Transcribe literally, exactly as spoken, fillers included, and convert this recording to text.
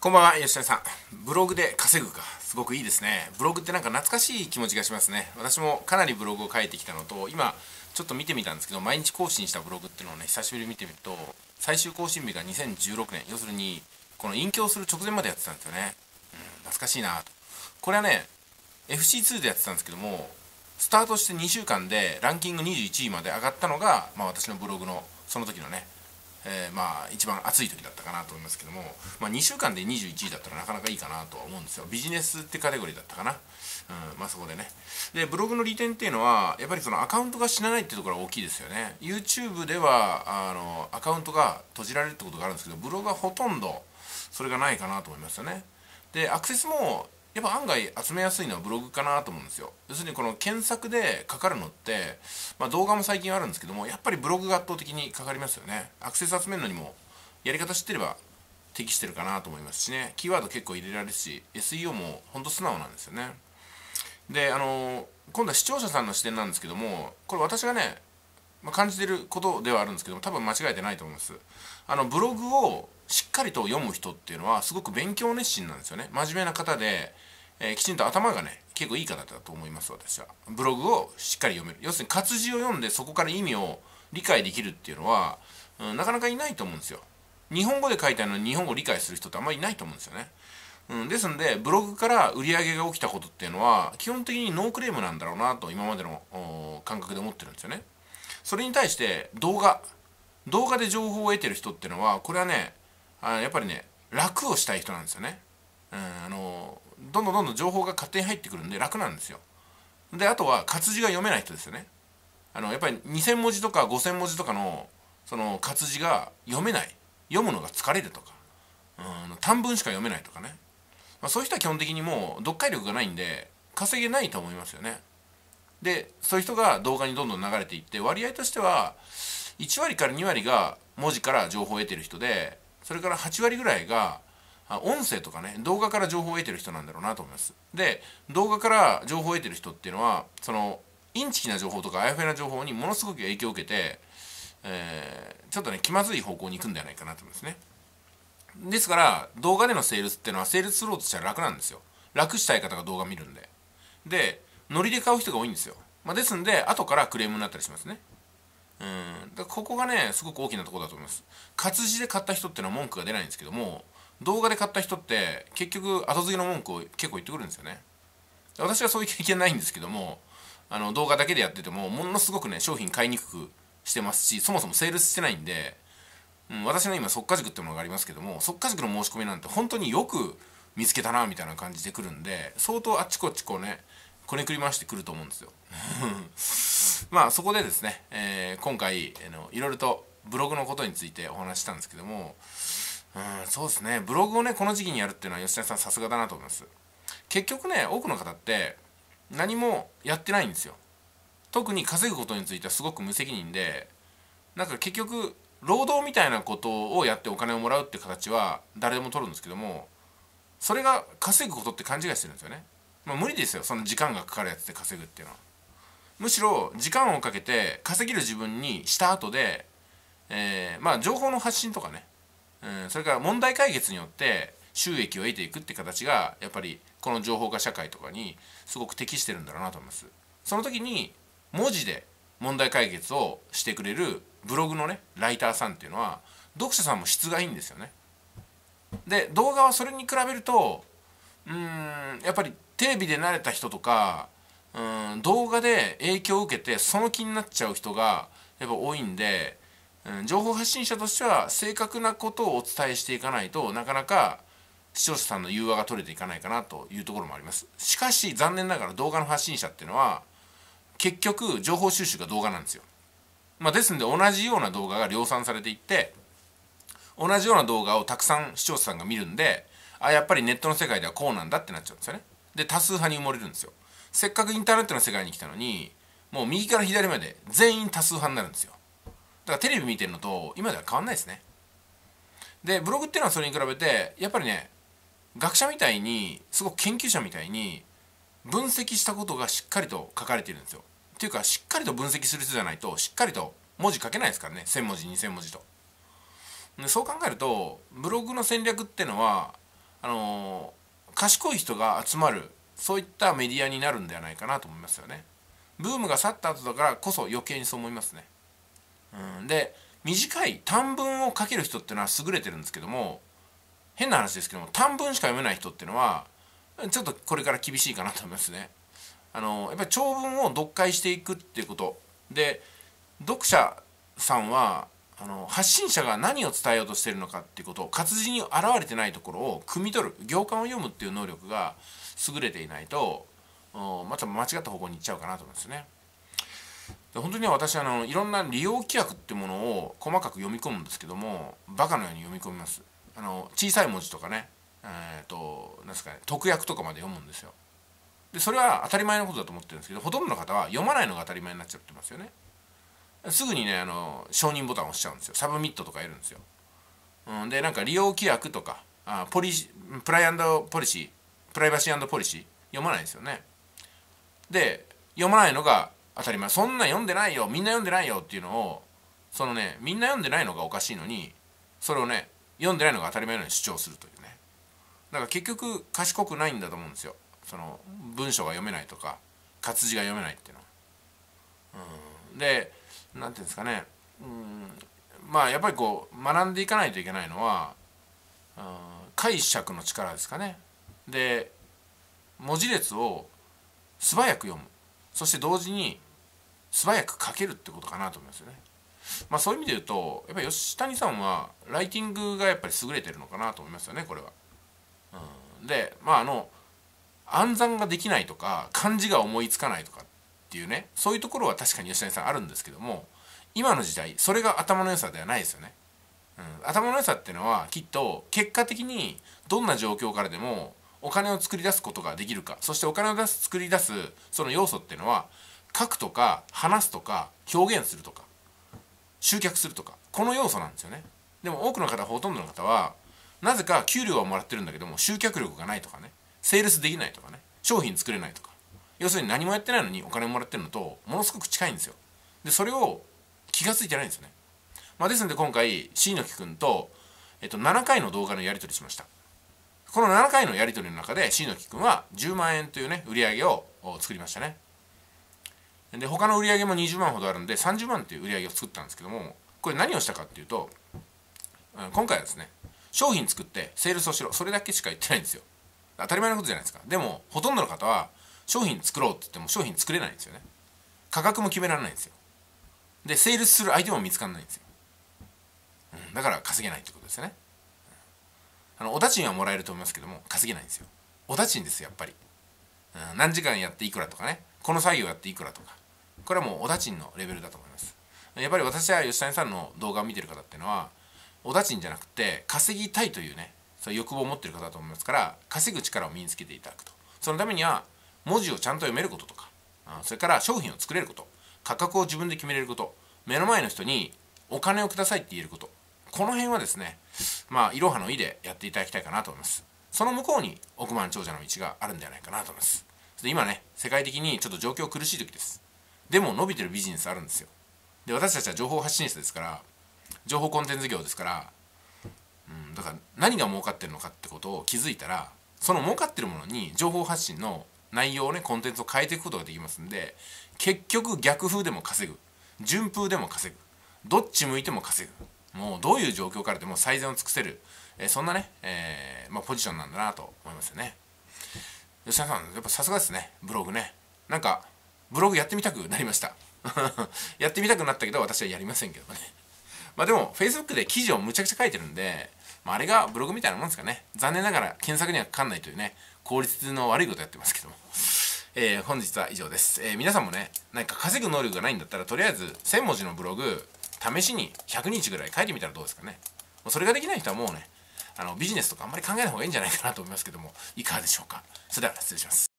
こんばんは、吉田さん。ブログで稼ぐか、すごくいいですね。ブログってなんか懐かしい気持ちがしますね。私もかなりブログを書いてきたのと、今ちょっと見てみたんですけど、毎日更新したブログっていうのをね、久しぶりに見てみると、最終更新日がにせんじゅうろくねん、要するにこの隠居する直前までやってたんですよね。うん、懐かしいなと。これはね、エフシーツー でやってたんですけども、スタートしてにしゅうかんでランキングにじゅういちいまで上がったのが、まあ、私のブログのその時のね、えー、まあ一番暑い時だったかなと思いますけども、まあ、にしゅうかんでにじゅういちいだったらなかなかいいかなとは思うんですよ。ビジネスってカテゴリーだったかな。うん、まあそこでね。で、ブログの利点っていうのは、やっぱりそのアカウントが死なないっていうところが大きいですよね。YouTube ではあのアカウントが閉じられるってことがあるんですけど、ブログはほとんどそれがないかなと思いますよね。で、アクセスもやっぱ案外集めやすいのはブログかなと思うんですよ。要するにこの検索でかかるのって、まあ、動画も最近あるんですけども、やっぱりブログが圧倒的にかかりますよね。アクセス集めるのにもやり方知ってれば適してるかなと思いますしね。キーワード結構入れられるし、 エスイーオー もほんと素直なんですよね。で、あの今度は視聴者さんの視点なんですけども、これ私がね、まあ、感じてることではあるんですけども、多分間違えてないと思います。あのブログをしっかりと読む人っていうのはすごく勉強熱心なんですよね。真面目な方で、えー、きちんと頭がね結構いい方だと思います。私はブログをしっかり読める、要するに活字を読んでそこから意味を理解できるっていうのは、うん、なかなかいないと思うんですよ。日本語で書いてあるのに日本語を理解する人ってあんまりいないと思うんですよね。うん、ですのでブログから売り上げが起きたことっていうのは基本的にノークレームなんだろうなと今までの感覚で思ってるんですよね。それに対して動画動画で情報を得てる人っていうのは、これはね、あやっぱりね楽をしたい人なんですよね。うん、あのどんどんどんどん情報が勝手に入ってくるんで楽なんですよ。で、あとは活字が読めない人ですよね。あのやっぱりにせんもじとかごせんもじとかのその活字が読めない、読むのが疲れるとか、うん、短文しか読めないとかね、まあ、そういう人は基本的にもう読解力がないんで稼げないと思いますよね。で、そういう人が動画にどんどん流れていって、割合としてはいちわりからにわりが文字から情報を得てる人で、それからはちわりぐらいが音声とかね動画から情報を得てる人なんだろうなと思います。で、動画から情報を得てる人っていうのはそのインチキな情報とかあやふやな情報にものすごく影響を受けて、えー、ちょっとね気まずい方向に行くんじゃないかなと思いますね。ですから動画でのセールスっていうのはセールスするとしたら楽なんですよ。楽したい方が動画見るんで。で、ノリで買う人が多いんですよ。まあ、ですんで後からクレームになったりしますね。うん、だここがねすごく大きなところだと思います。活字で買った人っていうのは文句が出ないんですけども、動画で買った人って結局後付けの文句を結構言ってくるんですよね。私はそういう経験ないんですけども、あの動画だけでやっててもものすごくね商品買いにくくしてますし、そもそもセールスしてないんで、うん、私の今速稼塾っていうものがありますけども、速稼塾の申し込みなんて本当によく見つけたなみたいな感じで来るんで、相当あっちこっちこうねこねくり回してくると思うんですよ。まあそこでですね、えー、今回あのいろいろとブログのことについてお話ししたんですけども、うん、そうですね、ブログをねこの時期にやるっていうのは吉田さんさすがだなと思います。結局ね多くの方って何もやってないんですよ。特に稼ぐことについてはすごく無責任で、なんか結局労働みたいなことをやってお金をもらうって形は誰でも取るんですけども、それが稼ぐことって勘違いしてるんですよね。まあ、無理ですよ、その時間がかかるやつで稼ぐっていうのは。むしろ時間をかけて稼げる自分にした後で、えー、まあ情報の発信とかね、うん、それから問題解決によって収益を得ていくって形がやっぱりこの情報化社会とかにすごく適してるんだろうなと思います。その時に文字で問題解決をしてくれるブログのねライターさんっていうのは読者さんも質がいいんですよね。で、動画はそれに比べるとうーんやっぱりテレビで慣れた人とか、うん動画で影響を受けてその気になっちゃう人がやっぱ多いんで、うん、情報発信者としては正確なことをお伝えしていかないとなかなか視聴者さんの融和が取れていかないかなというところもあります。しかし残念ながら動画の発信者っていうのは結局情報収集が動画なんですよ。まあ、ですんで同じような動画が量産されていって、同じような動画をたくさん視聴者さんが見るんで、あやっぱりネットの世界ではこうなんだってなっちゃうんですよね。で、多数派に埋もれるんですよ。せっかくインターネットの世界に来たのに、もう右から左まで全員多数派になるんですよ。だからテレビ見てるのと今では変わんないですね。で、ブログっていうのはそれに比べてやっぱりね、学者みたいにすごく研究者みたいに分析したことがしっかりと書かれているんですよ。っていうかしっかりと分析する人じゃないとしっかりと文字書けないですからね。せんもじにせんもじと。でそう考えるとブログの戦略っていうのはあのー、賢い人が集まるそういったメディアになるんではないかなと思いますよね。ブームが去った後だからこそ余計にそう思いますね。うん、で短い短文を書ける人っていうのは優れてるんですけども、変な話ですけども短文しか読めない人っていうのはちょっとこれから厳しいかなと思いますね。あのやっぱり長文を読解していくっていうことで、読者さんはあの発信者が何を伝えようとしているのかっていうことを活字に現れてないところを汲み取る、行間を読むっていう能力が優れていないとまた間違った方向に行っちゃうかなと思うんですね。で本当にね、私あのいろんな利用規約っていうものを細かく読み込むんですけども、バカのように読み込みます。あの小さい文字とかね、えー、となんですかね、特約とかまで読むんですよ。でそれは当たり前のことだと思ってるんですけど、ほとんどの方は読まないのが当たり前になっちゃってますよね。すぐにね、あの承認ボタンを押しちゃうんですよ。サブミットとかやるんですよ。うん、でなんか利用規約とかあポリプライアンドポリシープライバシーポリシー読まないですよね。で読まないのが当たり前。そんな読んでないよ、みんな読んでないよっていうのを、そのね、みんな読んでないのがおかしいのに、それをね、読んでないのが当たり前のように主張するというね。だから結局賢くないんだと思うんですよ。その文章が読めないとか活字が読めないっていうのは。うん、でなんていうんですかね、うん、まあやっぱりこう学んでいかないといけないのは、うん、解釈の力ですかね。で文字列を素早く読む、そして同時に素早く書けるってことかなと思いますよね。まあそういう意味で言うとやっぱり吉谷さんはライティングがやっぱり優れてるのかなと思いますよね、これは。うん、でまああの暗算ができないとか漢字が思いつかないとかっていうね、そういうところは確かに吉谷さんあるんですけども、今の時代それが頭の良さではないですよね。うん、頭の良さっていうのはきっと結果的にどんな状況からでもお金を作り出すことができるか、そしてお金を出す作り出すその要素っていうのは書くとか話すとか表現するとか集客するとか、この要素なんですよね。でも多くの方、ほとんどの方はなぜか給料はもらってるんだけども集客力がないとかね、セールスできないとかね、商品作れないとか、要するに何もやってないのにお金をもらってるのとものすごく近いんですよ。でそれを気が付いてないんですよね。まあ、ですので今回椎木くんと、えっと、ななかいの動画のやり取りしました。このななかいのやり取りの中で椎木くんはじゅうまんえんというね売り上げを作りましたね。で他の売り上げもにじゅうまんほどあるんでさんじゅうまんという売り上げを作ったんですけども、これ何をしたかっていうと、今回はですね、商品作ってセールスをしろ、それだけしか言ってないんですよ。当たり前のことじゃないですか。でもほとんどの方は商品作ろうって言っても商品作れないんですよね。価格も決められないんですよ。でセールスする相手も見つからないんですよ。うん、だから稼げないってことですよね。あのお立ちにはもらえると思いますけども稼げないんですよ。お立ちにですよ、やっぱり。うん、何時間やっていくらとかね、この作業やっていくらとか、これはもうお立ちんのレベルだと思います。やっぱり私は吉谷さんの動画を見てる方っていうのはお立ちんじゃなくて稼ぎたいというね、そういう欲望を持ってる方だと思いますから、稼ぐ力を身につけていただくと。そのためには文字をちゃんと読めることとか、それから商品を作れること、価格を自分で決めれること、目の前の人にお金をくださいって言えること、この辺はですね、まあいろはの意でやっていただきたいかなと思います。その向こうに億万長者の道があるんではないかなと思います。で今ね、世界的にちょっと状況苦しい時です。でも伸びてるビジネスあるんですよ。で私たちは情報発信者ですから、情報コンテンツ業ですから、うん、だから何が儲かってるのかってことを気づいたら、その儲かってるものに情報発信の内容をね、コンテンツを変えていくことができますんで、結局逆風でも稼ぐ、順風でも稼ぐ、どっち向いても稼ぐ、もうどういう状況からでも最善を尽くせる、えー、そんなね、えーまあ、ポジションなんだなと思いますよね。吉田さんやっぱさすがですね、ブログね。なんかブログやってみたくなりましたやってみたくなったけど私はやりませんけどね。まあでも Facebook で記事をむちゃくちゃ書いてるんで、まあ、あれがブログみたいなもんですかね。残念ながら検索にはかかんないというね、効率の悪いことやってますけども、えー、本日は以上です。えー、皆さんもね、何か稼ぐ能力がないんだったらとりあえずせんもじのブログ試しにひゃくにちぐらい書いてみたらどうですかね。それができない人はもうね、あのビジネスとかあんまり考えない方がいいんじゃないかなと思いますけども、いかがでしょうか。それでは失礼します。